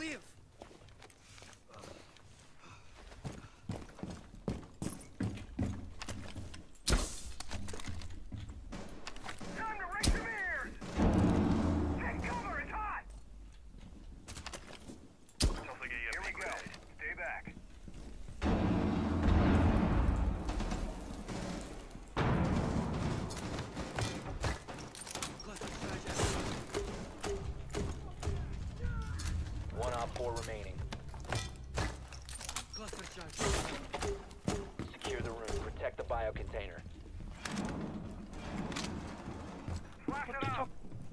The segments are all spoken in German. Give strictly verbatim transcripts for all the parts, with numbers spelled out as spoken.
leave. Time to raise some ears. Take cover, it's hot. Here we go. Stay back. One op four remaining. Cluster charge. Secure the room. Protect the bio container. Flash it up.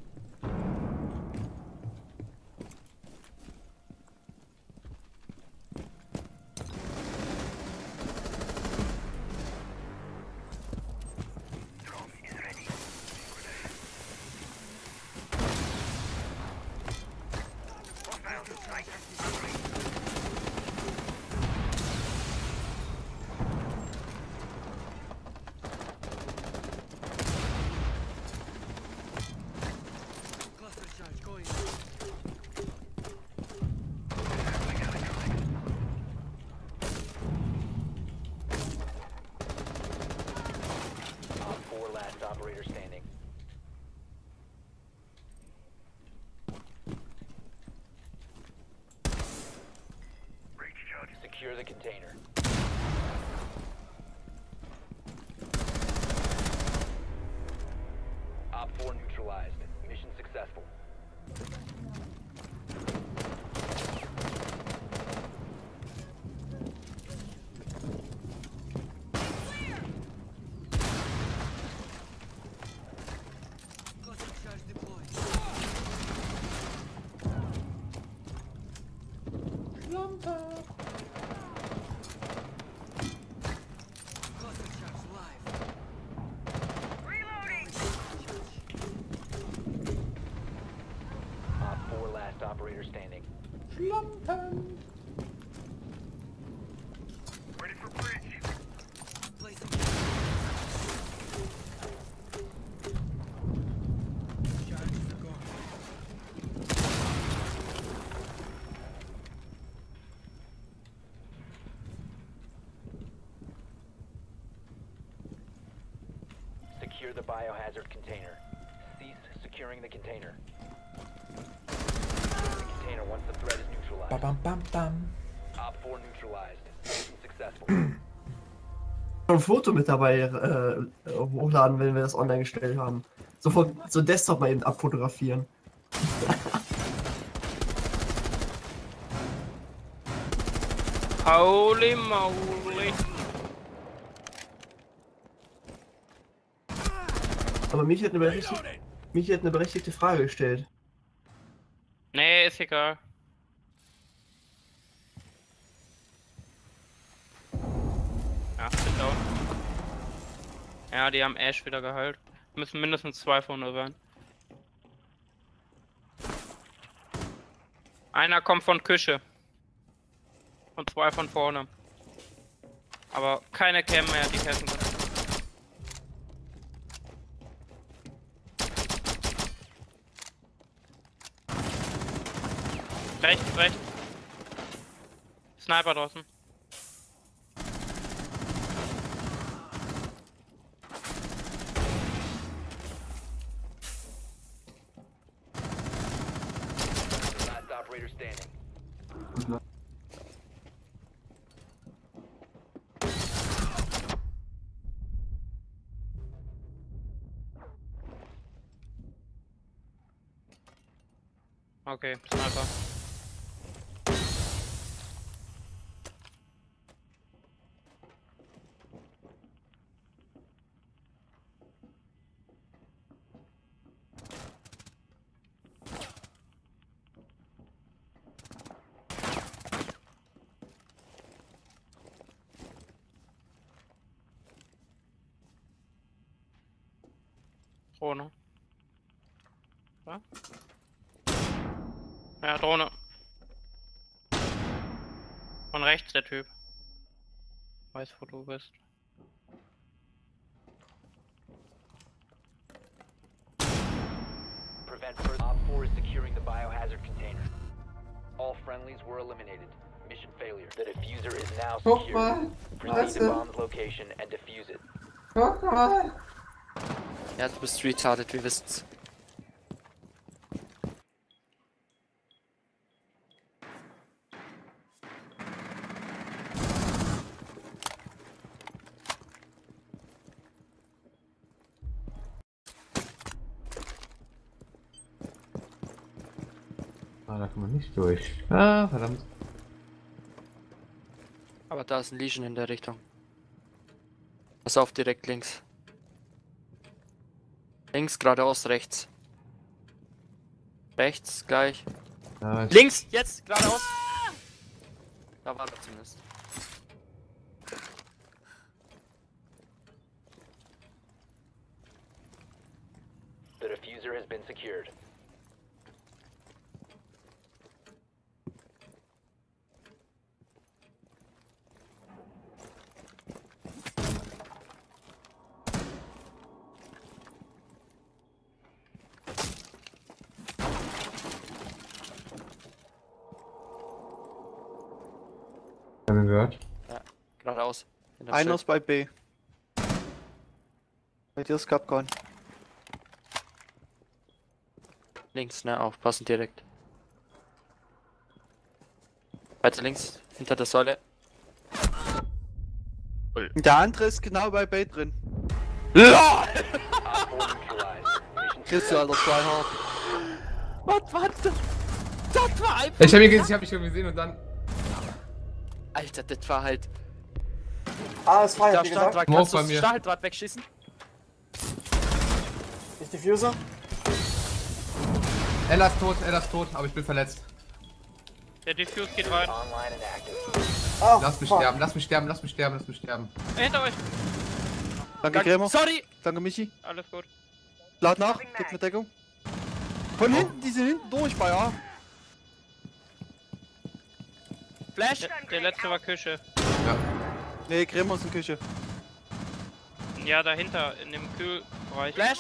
Drone is ready. Hostile to sight. Cluster charge going. Op four last operator standing. Breach charge. Secure the container. Op four neutralized. Mission successful. Cluster charge deployed. Cluster charge live. Reloading. Op four last operator standing. Ready for bridge. Placing. Charges are gone. Secure the biohazard container. Cease securing the container. Secure the container once the threat is neutralized. Bam, bam, bam, bam. Op four neutralized. Mission successful. Ein Foto mit dabei äh, hochladen, wenn wir das online gestellt haben. Sofort so Desktop mal eben abfotografieren. Holy moly. Aber mich hat eine berechtigte, mich hat eine berechtigte Frage gestellt. Nee, ist egal. Ja, sind down. Ja, die haben Ash wieder geheilt. Müssen mindestens zwei vorne sein. Einer kommt von Küche. Und zwei von vorne. Aber keine Cam mehr, die helfen können. Rechts, rechts. Sniper draußen. Last operator standing. Okay, Sniper. Drohne. Ja? Ja, Drohne. Von rechts der Typ. Weiß, wo du bist. Prevent further. Op four is securing the biohazard container. All friendlies were eliminated. Mission failure. The diffuser is now Guck secured. mal. Proceed to Warte. bomb's location and defuse it. Guck mal. Ja, du bist retarded, wir wissen's. Ah, da kann man nicht durch. Ah, verdammt. Aber da ist ein Legion in der Richtung. Pass auf, direkt links. Links, geradeaus, rechts. Rechts, gleich. Ja, ich- Links, jetzt, geradeaus. Da war er zumindest. The diffuser has been secured. Haben wir gehört? Geradeaus. In der Einer Schild. ist bei B. Bei dir ist Capcom. Links, ne, aufpassen direkt. Weiter links, hinter der Säule. Der andere ist genau bei B drin. LOL! Op four neutralized. Mission Kriegst du, Alter, zwei Hart. Was war das? Das war einfach... Ich hab ihn gesehen, ich hab mich schon gesehen und dann. Alter, das war halt... Ah, ist frei, Der hab ich gesagt. Stahldraht, Smoke kannst du bei das mir. Stahldraht wegschießen? Ich Diffuser. Ella ist tot, Ella ist tot, aber ich bin verletzt. Der Diffuse geht rein. online and active. Ah, Lass mich fuck. sterben, lass mich sterben, lass mich sterben, lass mich sterben. Äh, hinter euch. Danke, Krämer. Sorry! Danke, Michi. Alles gut. Lad nach, gib mir Deckung. Von hinten, die sind hinten durch bei A. Flash! Der, der letzte war Küche. Ja. Nee, Krämer ist in der Küche. Ja, dahinter, in dem Kühlbereich. Flash!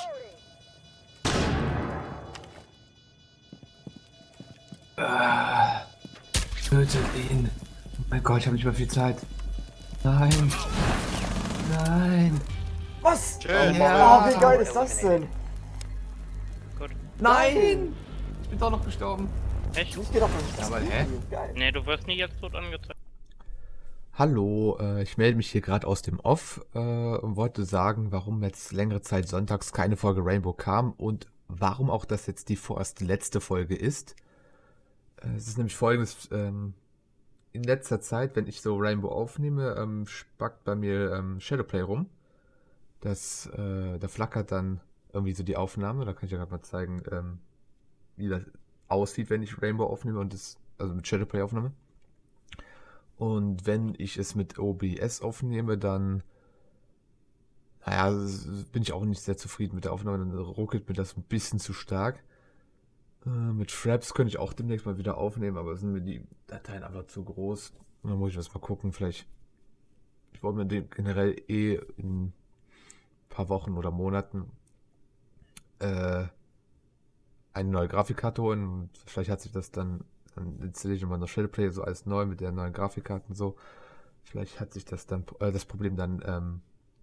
Ah, tötet ihn. Oh mein Gott, ich habe nicht mehr viel Zeit. Nein. Nein. Was? Schön. Ja. Oh, wie geil ist das denn? Gut. Nein. Ich bin doch noch gestorben. Echt? Ich geh doch nicht. Aber hä? Geil. Nee, du wirst nie jetzt tot angezeigt. Hallo, äh, ich melde mich hier gerade aus dem Off äh, und wollte sagen, warum jetzt längere Zeit sonntags keine Folge Rainbow kam und warum auch das jetzt die vorerst letzte Folge ist. Äh, es ist nämlich folgendes, ähm, in letzter Zeit, wenn ich so Rainbow aufnehme, ähm, spackt bei mir ähm, Shadowplay rum. Das, äh, da flackert dann irgendwie so die Aufnahme, da kann ich ja gerade mal zeigen, ähm, wie das aussieht, wenn ich Rainbow aufnehme und das, also mit Shadowplay aufnehme. Und wenn ich es mit O B S aufnehme, dann, naja, bin ich auch nicht sehr zufrieden mit der Aufnahme, dann ruckelt mir das ein bisschen zu stark. Äh, mit Fraps könnte ich auch demnächst mal wieder aufnehmen, aber sind mir die Dateien einfach zu groß. Und dann muss ich das mal gucken, vielleicht, ich wollte mir den generell eh in ein paar Wochen oder Monaten äh, eine neue Grafikkarte holen und vielleicht hat sich das dann Dann installiere ich immer noch Shadowplay so alles neu mit der neuen Grafikkarte und so. Vielleicht hat sich das dann äh, das Problem dann ähm,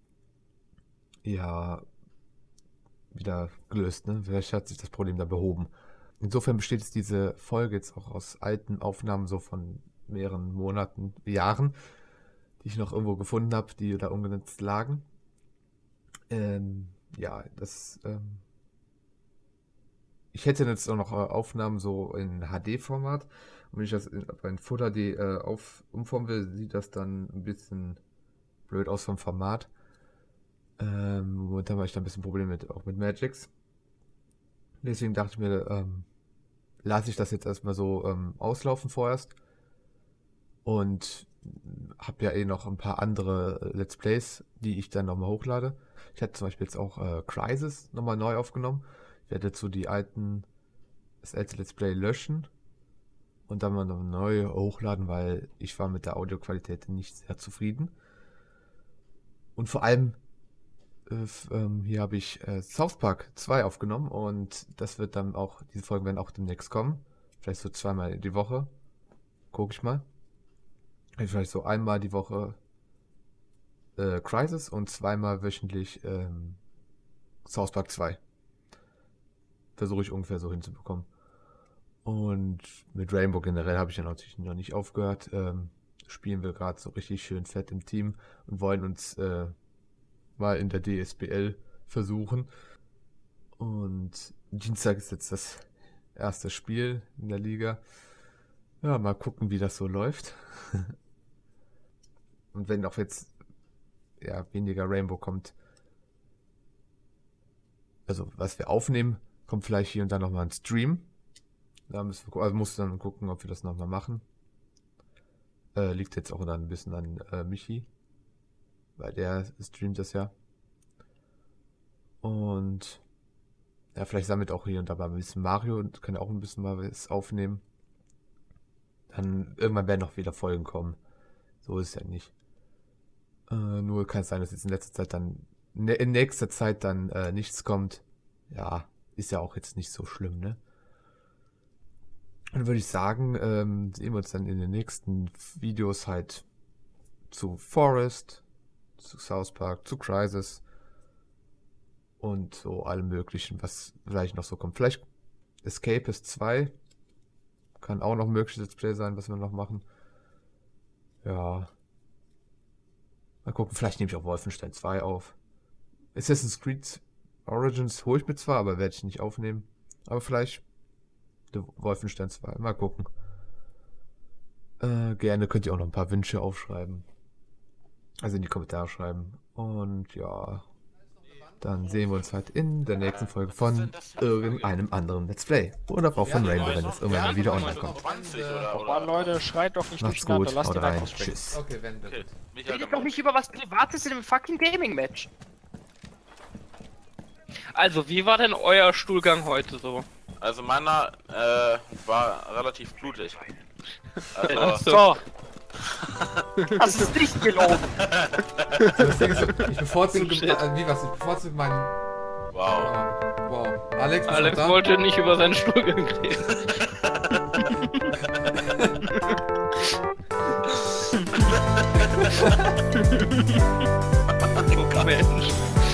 ja wieder gelöst, ne? Vielleicht hat sich das Problem dann behoben. Insofern besteht es diese Folge jetzt auch aus alten Aufnahmen so von mehreren Monaten, Jahren, die ich noch irgendwo gefunden habe, die da ungenutzt lagen. Ähm, ja, das ähm, ich hätte jetzt auch noch äh, Aufnahmen so in H D-Format. Und wenn ich das in, in Full H D äh, auf, umformen will, sieht das dann ein bisschen blöd aus vom Format. Ähm, momentan habe ich da ein bisschen Probleme mit, auch mit Magix. Deswegen dachte ich mir, ähm, lasse ich das jetzt erstmal so ähm, auslaufen vorerst. Und habe ja eh noch ein paar andere Let's Plays, die ich dann nochmal hochlade. Ich hatte zum Beispiel jetzt auch äh, Crysis nochmal neu aufgenommen. Ich werde dazu die alten, das alte Let's Play löschen und dann mal noch neu hochladen, weil ich war mit der Audioqualität nicht sehr zufrieden. Und vor allem, äh, ähm, hier habe ich äh, South Park zwei aufgenommen und das wird dann auch, diese Folgen werden auch demnächst kommen. Vielleicht so zweimal die Woche Guck ich mal. Vielleicht so einmal die Woche äh, Crysis und zweimal wöchentlich ähm, South Park zwei. Versuche ich ungefähr so hinzubekommen. Und mit Rainbow generell habe ich ja natürlich noch nicht aufgehört. Ähm, spielen wir gerade so richtig schön fett im Team und wollen uns äh, mal in der D S B L versuchen. Und Dienstag ist jetzt das erste Spiel in der Liga. Ja, mal gucken, wie das so läuft. Und wenn auch jetzt ja, weniger Rainbow kommt, also was wir aufnehmen, kommt vielleicht hier und da nochmal ein Stream. Da müssen wir, also musst du dann gucken, ob wir das nochmal machen. Äh, liegt jetzt auch dann ein bisschen an äh, Michi, weil der streamt das ja. Und ja, vielleicht sammelt auch hier und da mal ein bisschen Mario und kann auch ein bisschen mal was aufnehmen. Dann irgendwann werden noch wieder Folgen kommen. So ist es ja nicht. Äh, nur kann es sein, dass jetzt in letzter Zeit dann in nächster Zeit dann äh, nichts kommt. Ja, ist ja auch jetzt nicht so schlimm, ne? Dann würde ich sagen, ähm, sehen wir uns dann in den nächsten Videos halt zu Forest, zu South Park, zu Crysis und so allem möglichen, was vielleicht noch so kommt. Vielleicht Escapist zwei kann auch noch ein mögliches Let's Play sein, was wir noch machen. Ja. Mal gucken, vielleicht nehme ich auch Wolfenstein zwei auf. Assassin's Creed Origins hole ich mir zwar, aber werde ich nicht aufnehmen. Aber vielleicht Wolfenstein zwei. Mal gucken. Äh, gerne könnt ihr auch noch ein paar Wünsche aufschreiben. Also in die Kommentare schreiben. Und ja, dann sehen wir uns halt in der nächsten Folge von irgendeinem anderen Let's Play. Oder auch von Rainbow, wenn es irgendwann mal wieder online kommt. Oh, Leute, schreit doch nicht Macht's durcheinander. gut, Lasst haut den rein. einfach springen. Tschüss. Okay, wenn Okay. Redet doch nicht über was Privates in einem fucking Gaming-Match. Also, wie war denn euer Stuhlgang heute so? Also meiner äh, war relativ blutig. Also, Ach so. Das ist nicht gelogen. Das Ding ist, ich bevorzuge, äh, wie was, ich bevorzuge meinen... wow. Wow. Alex, bist Alex du da? wollte nicht über seinen Stuhlgang reden. Oh Mensch.